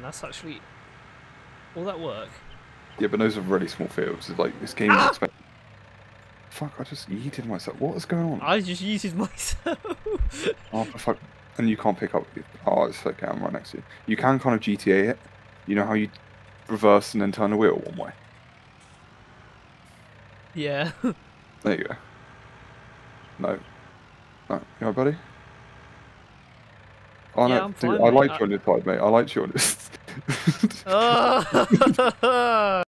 That's actually all that work. Yeah, but those are really small fields. It's like, this game is expensive. Fuck, I just yeeted myself. What is going on? I just used myself. Oh, for fuck. And you can't pick up. Oh, it's okay, I'm right next to you. You can kind of GTA it. You know how you reverse and then turn the wheel one way? Yeah. There you go. No. No. You alright, buddy? Oh, Yeah, no. I'm Dude, fine, I mate. liked you on this side, mate. I liked you on this. Oh.